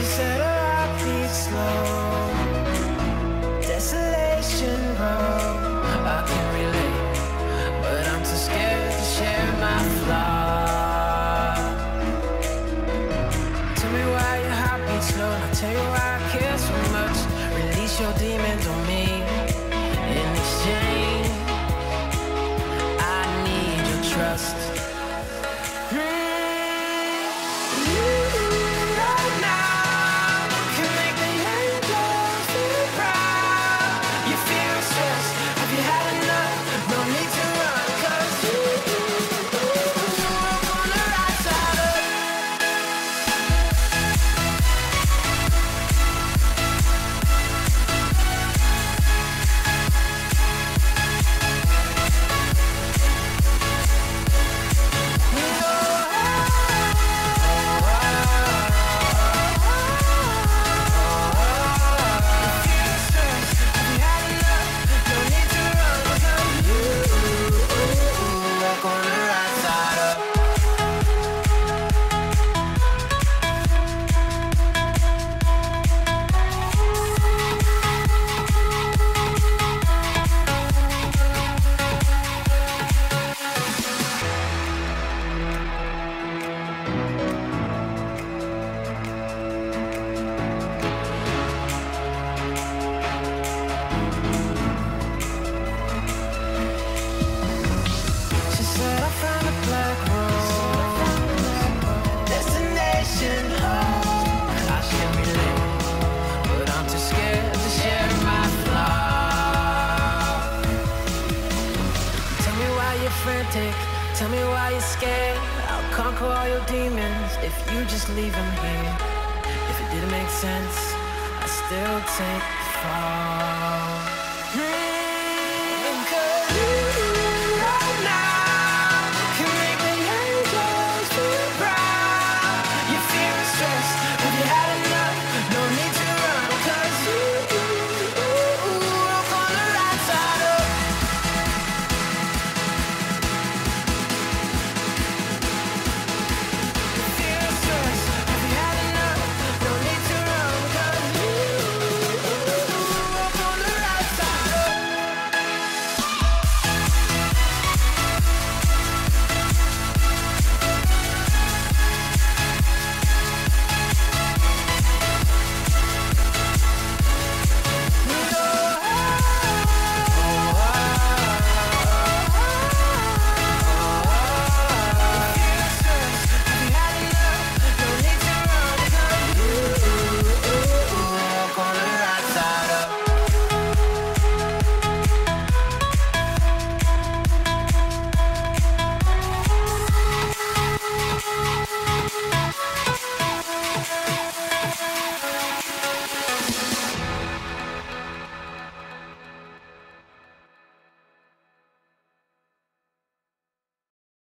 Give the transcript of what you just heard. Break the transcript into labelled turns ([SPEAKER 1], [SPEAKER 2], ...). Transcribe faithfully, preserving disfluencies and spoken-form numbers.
[SPEAKER 1] She said her heart beats slow, desolation road. I can relate, but I'm too scared to share my flaws. Tell me why your heart beats slow, and I'll tell you why I care so much. Release your demons on me in exchange. I need your trust. Tell me why you're scared. I'll conquer all your demons if you just leave them here. If it didn't make sense, I still take the fall.